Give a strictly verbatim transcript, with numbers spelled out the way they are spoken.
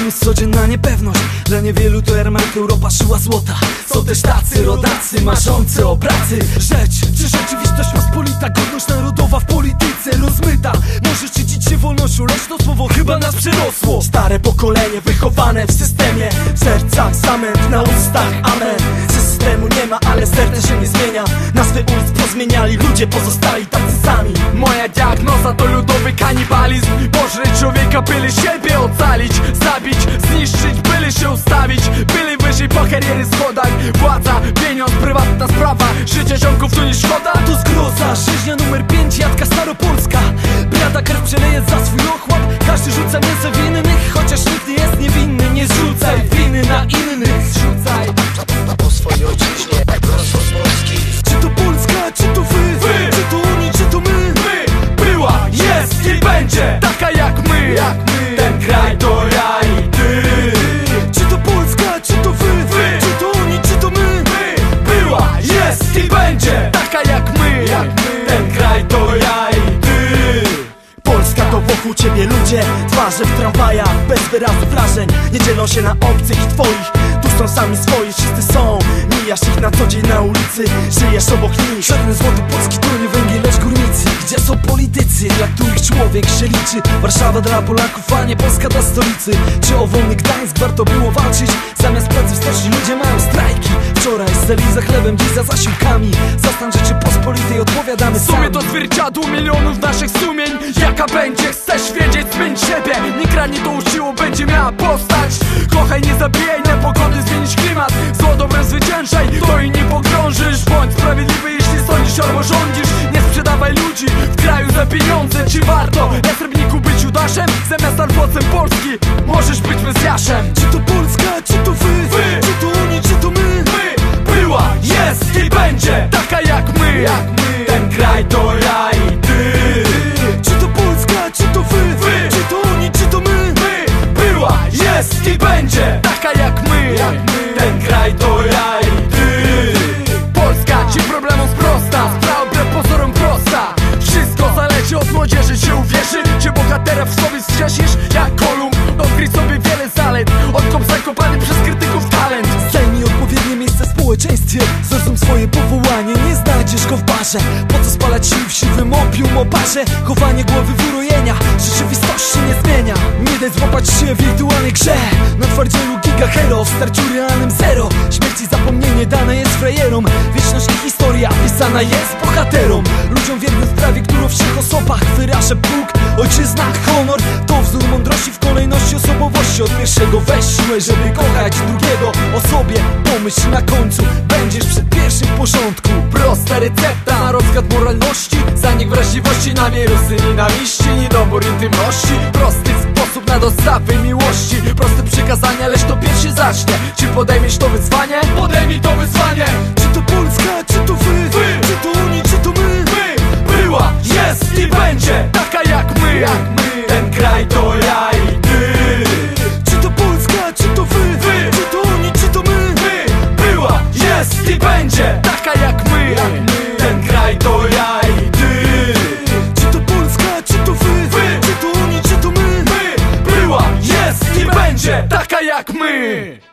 minus codzienna niepewność. Dla niewielu to Ermark, Europa szyła złota. Są też tacy rodacy marzący o pracy. Rzecz, czy rzeczywistość pospolita, godność narodowa w polityce rozmyta. Może szczycić się wolnością, lecz to słowo chyba nas przerosło. Stare pokolenie wychowane w systemie, w sercach zamęt, na ustach amen. Systemu nie ma, ale serce się nie zmienia. Nazwy ulic pozmieniali, ludzie pozostali tacy sami. Moja diagnoza to ludowy kanibalizm. Pożreć człowieka, byle siebie ocalić, zabić, zniszczyć, byle się ustawić, byle wyżej po kariery schodach. Władza, pieniądz, prywatna sprawa, życie ziomków to nie szkoda. To zgroza, rzeźnia numer pięć, jadka staropolska. Brata krew przeleje za swój ochłap. Każdy rzuca mięso w innych, chociaż nikt nie jest niewinny. Nie zrzucaj winy na innych, zrzucaj po swojej ojczyźnie, prosto z Polski. Czy to Polska, czy to wy, wy. Czy to oni, czy to my? My, była, jest i będzie taka jak my, jak my. Ten kraj to ja i ty. Czy to Polska, czy to wy, wy. Czy to oni, czy to my? My, była, jest i będzie taka jak my, jak my. Ten kraj to ja i ty. Polska to wokół ciebie ludzie, twarze w tramwajach, bez wyrazu wrażeń. Nie dzielą się na obcych i twoich, tu są sami swoi, wszyscy są. Mijasz ich na co dzień na ulicy, żyjesz obok nich. Żaden złoty polski to nie węgiel, lecz górnicy. Gdzie są politycy, dla których człowiek się liczy? Warszawa dla Polaków, a nie Polska dla stolicy. Czy o wolny Gdańsk warto było walczyć? Zamiast pracy w stoczni ludzie mają strajki. Wczoraj stali za chlebem, dziś za zasiłkami. Za stan Rzeczypospolitej odpowiadamy W sumie sami. to zwierciadło milionów naszych sumień. Jaka będzie, chcesz wiedzieć, zmień siebie. Nie kradnie to uczyło, będzie miała postać. Kochaj, nie zabijaj, nepogody, zmienić klimat. Zło dobrem zwyciężaj, to i nie pogrążysz. Bądź sprawiedliwy, jeśli sądzisz albo rządzisz. Nie sprzedawaj ludzi w kraju za pieniądze. Czy warto na Srebrniku być Judaszem? Zamiast arwocem Polski możesz być Mesjaszem. Czy to Polska, czy to wy, wy. Czy to oni, czy to my? My, była, jest i będzie taka jak my, jak my. Ten kraj to ja i ty. Czy to Polska, czy to wy, wy. Czy to oni, czy to my? My, była, jest i będzie taka jak my, jak my. Ten kraj to ja i ty. Polska ci problemom sprosta, sprawa wbrew pozorom prosta. Wszystko zależy od młodzieży, czy uwierzy, czy bohatera w sobie strzesisz. Jak Kolumb, odkryj sobie wiele zalet. Odkop zakopany przez krytyków talent. Zajmij odpowiednie miejsce w społeczeństwie, zrozum swoje powołanie, nie znajdziesz go w barze. Po co spalać sił w siwym opium oparze? Chowanie głowy w urojenia, rzeczywistość się nie zmienia. Nie daj złapać się w wirtualnej grze. Na twardzielu giga hero, w starciu realnym zero. Śmierć i zapomnienie dane jest frajerom. Wieczność i historia pisana jest bohaterom. Ludziom wiernym w prawie, którą w trzech osobach wyrażę Bóg, ojczyzna, honor. To wzór mądrości w kolejności osobowości. Od pierwszego weź siłę, żeby kochać drugiego. O sobie pomyśl na końcu, będziesz przed pierwszym w porządku. Prosta recepta na rozkład moralności, zanik wrażliwości na wirusy nienawiści, niedobór intymności. Prosty sposób na dostawy miłości, proste przykazania, lecz to pierwszy zacznie. Czy podejmiesz to wyzwanie? Podejmij to wyzwanie. Czy to Polska, czy to wy, wy. Czy to oni, czy to my? My, była, jest i będzie taka jak my, jak my. Ten kraj to ja i ty. Czy to Polska, czy to wy, wy. Czy to oni, czy to my? My, była, jest i będzie taka jak my, jak my. Ten kraj to ja i ty. Czy to Polska, czy to wy, wy. Czy to oni, czy to my? My, była, jest i będzie taka jak my.